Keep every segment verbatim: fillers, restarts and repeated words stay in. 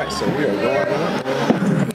Alright, so we are going on.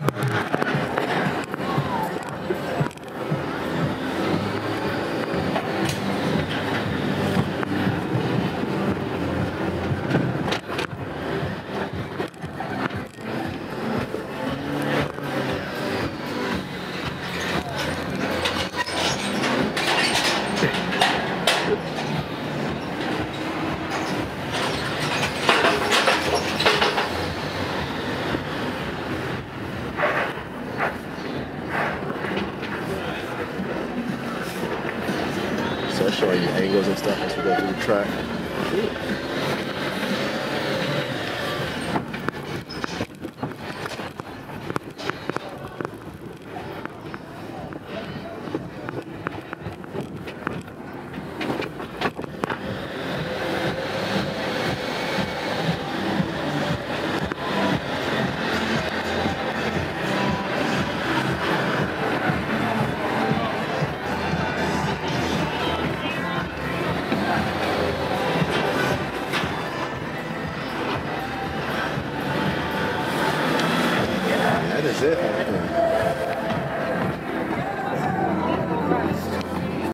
So I'll show you angles and stuff as we go through the track.